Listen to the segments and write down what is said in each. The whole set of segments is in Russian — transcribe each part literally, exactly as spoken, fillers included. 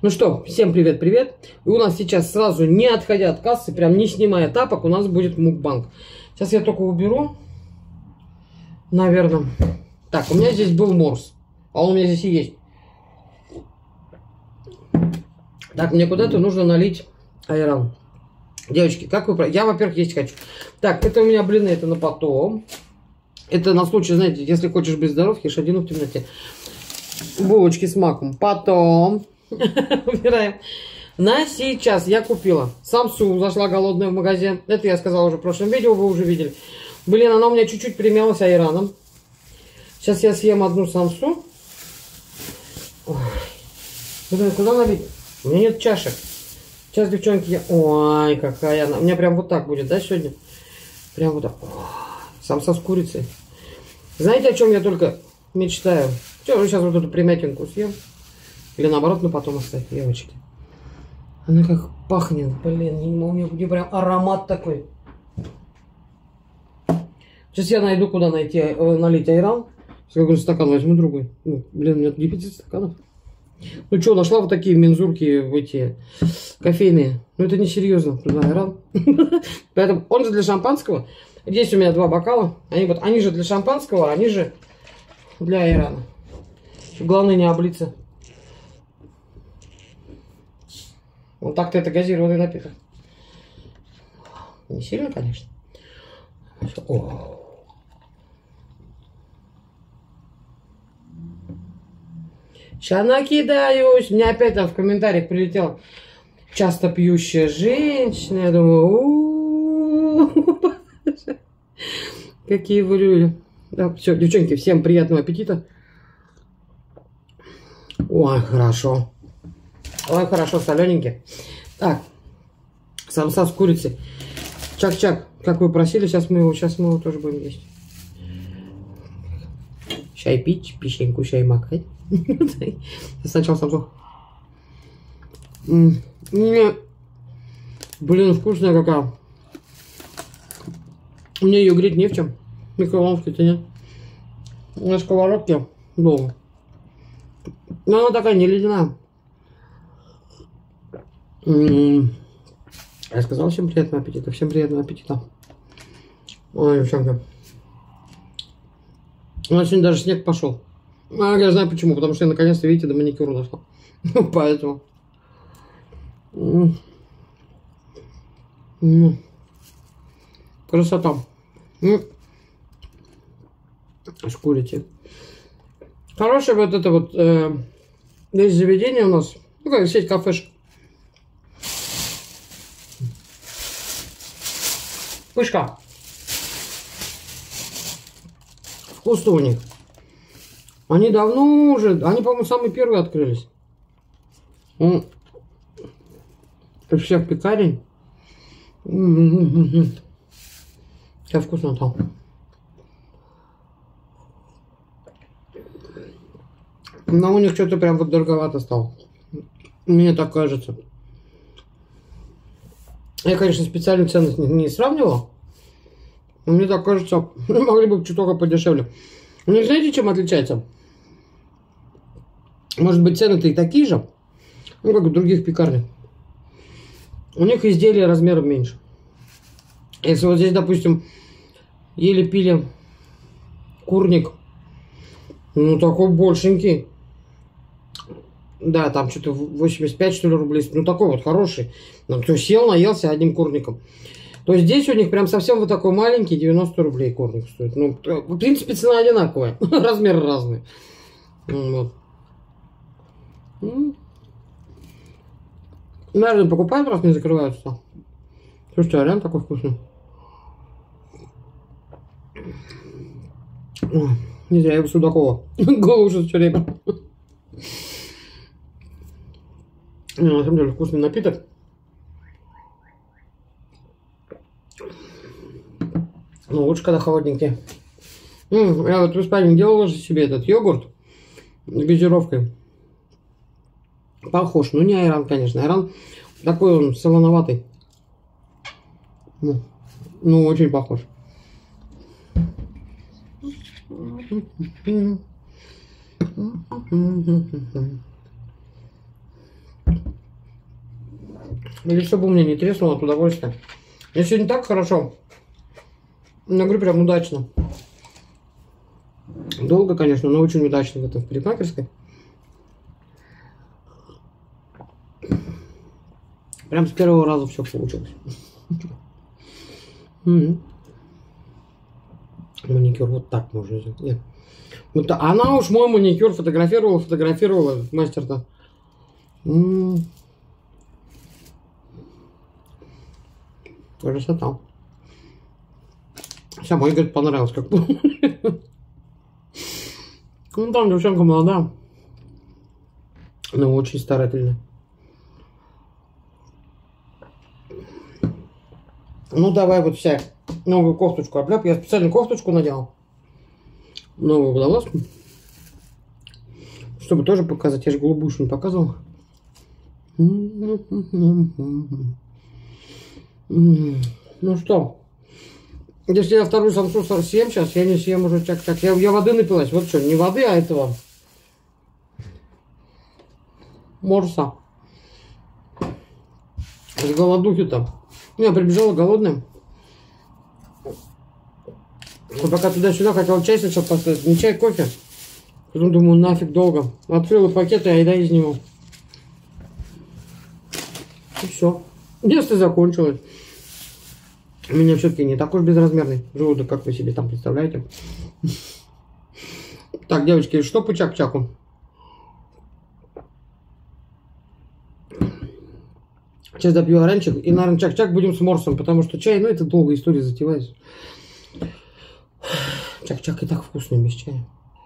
Ну что, всем привет-привет. И у нас сейчас сразу, не отходя от кассы, прям не снимая тапок, у нас будет мукбанг. Сейчас я только уберу. Наверное. Так, у меня здесь был морс. А он у меня здесь и есть. Так, мне куда-то нужно налить айран. Девочки, как вы... Я, во-первых, есть хочу. Так, это у меня блины, это на потом. Это на случай, знаете, если хочешь быть здоров, ешь один в темноте. Булочки с маком. Потом... Убираем. На сейчас я купила самсу, зашла голодная в магазин. Это я сказала уже в прошлом видео, вы уже видели. Блин, она у меня чуть-чуть примялась айраном. Сейчас я съем одну самсу. Ой. Блин, куда налить? У меня нет чашек. Сейчас, девчонки, я... Ой, какая она. У меня прям вот так будет, да, сегодня? Прям вот так. Ой. Самса с курицей. Знаете, о чем я только мечтаю? Что, сейчас вот эту примятинку съем. Или наоборот, ну потом оставить, девочки. Она как пахнет, блин, не могу, у меня прям аромат такой. Сейчас я найду, куда найти, э, налить айран. Сейчас какой стакан возьму другой. Ну, блин, у меня дефицит стаканов. Ну что, нашла вот такие мензурки, эти кофейные. Ну это не серьезно, туда айран. Поэтому он же для шампанского. Здесь у меня два бокала. Они вот, они же для шампанского, они же для айрана. Главное не облиться. Вот так-то это газированный напиток. Не сильно, конечно. О. Сейчас накидаюсь. Мне опять там в комментариях прилетело. Часто пьющая женщина. Я думаю, у-у-у. Какие вы люди. Да, все, девчонки, всем приятного аппетита. Ой, хорошо. Ой, хорошо, солененький. Так, самса с курицей. Чак-чак, как вы просили, сейчас мы его, сейчас мы его тоже будем есть. Чай пить, печеньку, чай макать. Сначала самсу. Блин, вкусная какая. Мне ее греть не в чем. Микроволновки-то нет. На сковородке долго. Но она такая не ледяная. Я сказал всем приятного аппетита. Всем приятного аппетита. Ой, девчонка. У нас сегодня даже снег пошел. А я знаю почему. Потому что я наконец-то, видите, до маникюра дошла. Поэтому. Красота. С курицей. Хорошее вот это вот. Э, здесь заведение у нас. Ну как сеть кафешек. Пышка. Вкусно у них. Они давно уже, они, по-моему, самые первые открылись. Из всех пекарень. Как вкусно там. Но у них что-то прям вот дороговато стало. Мне так кажется. Я, конечно, специально ценность не, не сравнивал. Но мне так кажется, могли бы чуток подешевле. У них знаете, чем отличается? Может быть, цены-то и такие же, ну, как у других пекарен. У них изделия размером меньше. Если вот здесь, допустим, ели-пили курник, ну, такой большенький. Да, там что-то восемьдесят пять, что ли, рублей. Ну, такой вот хороший. Ну, кто сел, наелся одним курником. То есть здесь у них прям совсем вот такой маленький, девяносто рублей курник стоит. Ну, в принципе, цена одинаковая. Размеры разные. Вот. Наверное, покупают, раз не закрываются. Слушайте, а реально такой вкусный. Ой, не зря я у Судакова. Голову уже все время. На самом деле вкусный напиток. Ну, лучше, когда холодненький. М-м, я вот в Испании делала же себе этот йогурт с газировкой. Похож, ну не айран, конечно. Айран такой он солоноватый. Ну, ну очень похож. Или чтобы у меня не треснуло от удовольствия. Мне сегодня так хорошо. Я говорю, прям удачно. Долго, конечно, но очень удачно в этом в парикмахерской. Прям с первого раза все получилось. Маникюр вот так можно сделать. Нет. Вот, она уж мой маникюр фотографировала, фотографировала мастер-то. Красота. Самой, говорит, понравилось как бы. Ну там девчонка молодая, но очень старательная. Ну давай вот вся новую кофточку обляп. Я специально кофточку надел. Новую водолазку. Чтобы тоже показать. Я же голубую не показывал. Ну что, если я вторую самсу съем сейчас, я не съем уже чак-чак. Я, я воды напилась. Вот что, не воды, а этого морса. С голодухи-то. Я прибежала голодная. Пока туда-сюда хотел чай сначала поставить. Не чай, кофе. Потом думаю, нафиг долго. Открыла пакет, а еда из него. И все. Место закончилось. У меня все-таки не такой безразмерный желудок, как вы себе там представляете. Так, девочки, что по чак-чаку? Сейчас допью оранчик и, наверное, чак-чак будем с морсом, потому что чай, ну, это долгая история затевается. Чак-чак и так вкусный без чая.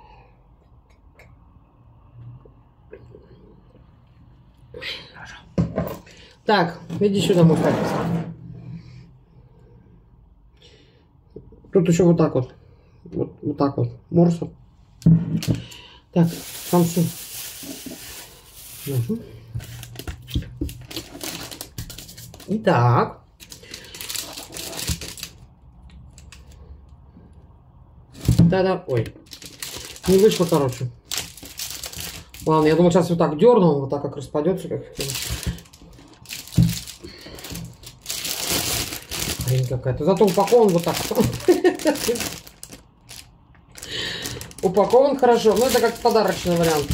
Хорошо. Так, иди сюда, мой палец. Тут еще вот так вот. Вот, вот так вот. Морса. Так, самсу. Угу. Итак. Да-да, ой. Не вышло, короче. Ладно, я думаю, сейчас вот так дерну, вот так как распадется, как хрень какая-то. Зато упакован вот так. Упакован хорошо. Ну, это как подарочный вариант.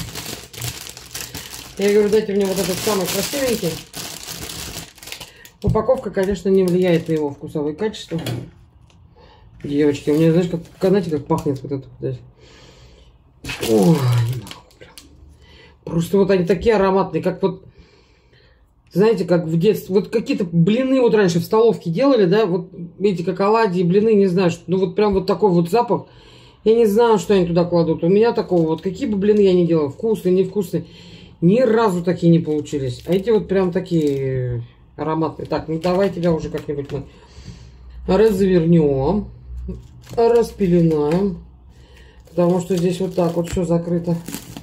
Я говорю, дайте мне вот этот самый красивенький. Упаковка, конечно, не влияет на его вкусовые качества. Девочки, у меня, знаешь, как, знаете, как пахнет вот это здесь. Ой, не могу прям. Просто вот они такие ароматные, как вот, знаете, как в детстве. Вот какие-то блины вот раньше в столовке делали, да, вот эти как оладьи, блины, не знаю, что, ну вот прям вот такой вот запах. Я не знаю, что они туда кладут. У меня такого вот, какие бы блины я ни делала, вкусные, невкусные, ни разу такие не получились. А эти вот прям такие ароматные. Так, ну давай тебя уже как-нибудь мы развернем, распеленаем, потому что здесь вот так вот все закрыто.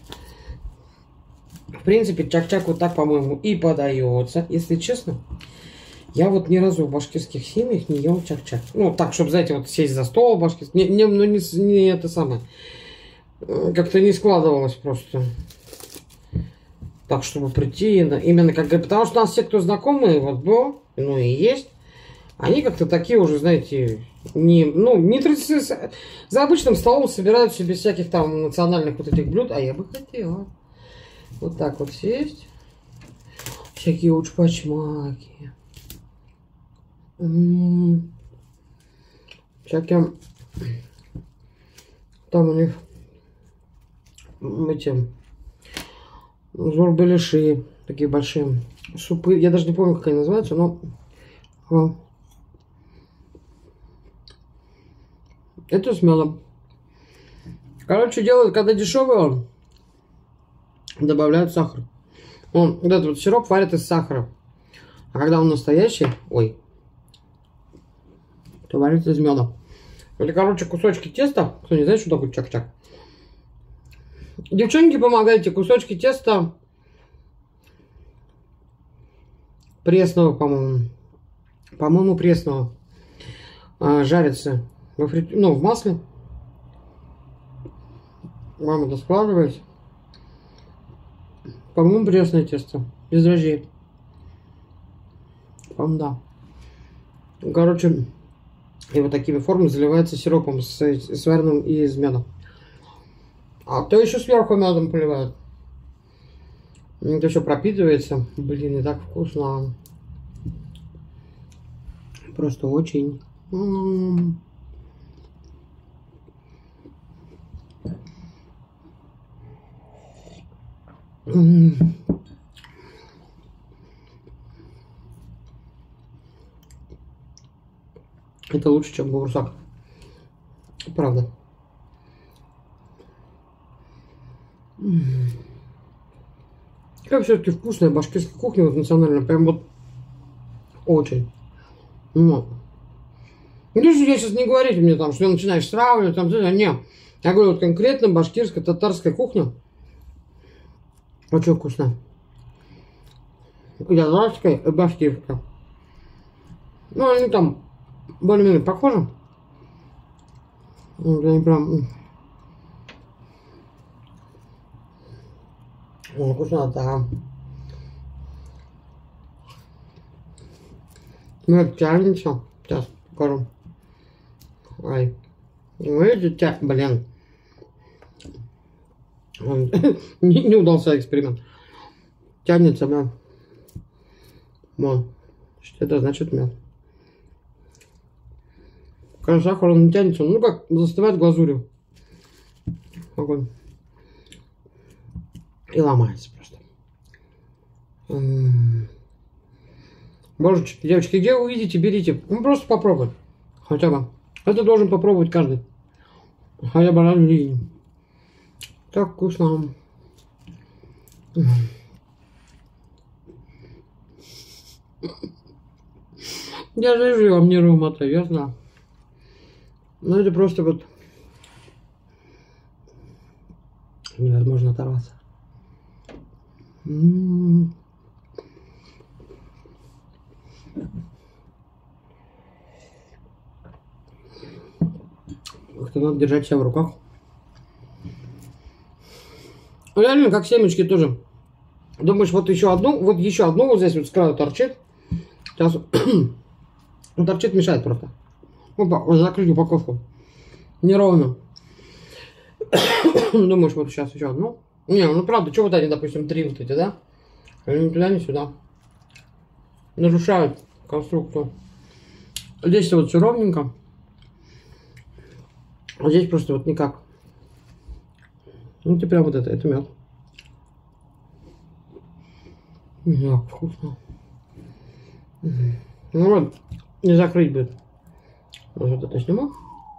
В принципе, чак-чак вот так, по-моему, и подается. Если честно, я вот ни разу в башкирских семьях не ел чак-чак. Ну, так, чтобы, знаете, вот сесть за стол башкирский. Не, не, ну, не, не это самое. Как-то не складывалось просто. Так, чтобы прийти, именно как... Потому что у нас все, кто знакомые, вот, был, ну и есть, они как-то такие уже, знаете, не, ну, не традиционно. За обычным столом собираются без всяких там национальных вот этих блюд, а я бы хотела вот так вот сесть. Всякие учпачмаки. Всякие... Там у них эти... Зурбелеши, такие большие супы. Я даже не помню, как они называются, но... А. Это с медом. Короче, делают, когда дешевый он, добавляют сахар. Он, вот этот вот сироп варят из сахара. А когда он настоящий, ой, то варится из меда. Это, короче, кусочки теста. Кто не знает, что такое чак-чак? Девчонки, помогайте. Кусочки теста пресного, по-моему. По-моему, пресного. А, жарится во фрит... ну, в масле. Вам это складывается. По-моему, пресное тесто. Без дрожжей. по-моему, да. Короче, и вот такими формами заливается сиропом с, сваренным из меда. А то еще сверху медом поливают. Это еще пропитывается. Блин, и так вкусно. Просто очень. М-м-м. М-м. Это лучше, чем баурсак. Правда. Как все-таки вкусная башкирская кухня вот национальная. Прям вот очень. Ну, я сейчас не говорите мне там, что начинаешь сравнивать, там, не. Я говорю, вот конкретно башкирская, татарская кухня. Очень вкусная. Казахская и башкирская. Ну, они там более-менее похожи. Вот они прям... О, вкуснота. Ну, это тянется. Сейчас покажу. Ай. Ну, это тя... Блин. не, не удался эксперимент. Тянется мед. Вон. Что это значит мед? Когда сахар он не тянется, ну как застывает глазурью. Огонь. И ломается просто. М-м-м. Божечки, девочки, где увидите, берите. Ну просто попробуй. Хотя бы. Это должен попробовать каждый. Хотя бы раз в жизни. Так вкусно. Я же жила, мне рeuмата, я знаю. Но это просто вот невозможно оторваться. М-м-м. Как-то надо держать себя в руках. Реально, как семечки тоже. Думаешь, вот еще одну, вот еще одну вот здесь вот с краю торчит. Сейчас он торчит, мешает просто. Опа, вот закрыть упаковку. Неровно. Думаешь, вот сейчас еще одну. Не, ну правда, что вот они, допустим, три вот эти, да? Они ни туда, ни сюда. Нарушают конструкцию. Здесь вот все ровненько. А здесь просто вот никак. Ну, ты прям вот это, это мед. Так, вкусно. Ну вот, не закрыть будет. Вот это сниму.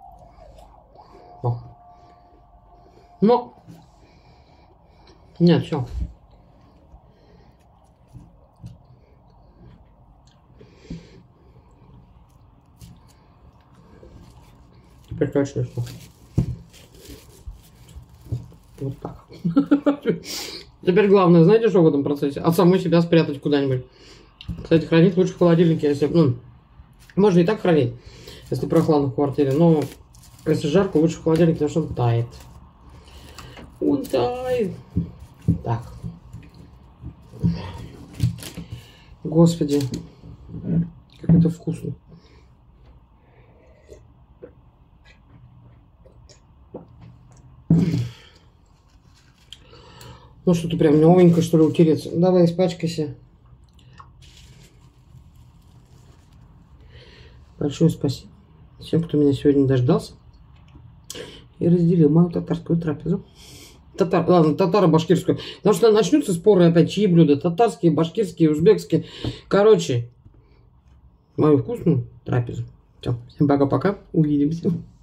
О. Но. Нет, все. Теперь точно что. Вот так. Теперь главное, знаете, что в этом процессе? От самой себя спрятать куда-нибудь. Кстати, хранить лучше в холодильнике, если... Ну, можно и так хранить, если прохладно в квартире. Но если жарко, лучше в холодильнике, потому что он тает. Он тает. Так. Господи. Как это вкусно. Ну что ты прям новенькое, что ли, утереться? Давай, испачкайся. Большое спасибо всем, кто меня сегодня дождался и разделил мою татарскую трапезу. Татар, ладно, татаро-башкирскую. Потому что начнутся споры опять, чьи блюда. Татарские, башкирские, узбекские. Короче, мою вкусную трапезу. Все, всем пока-пока. Увидимся.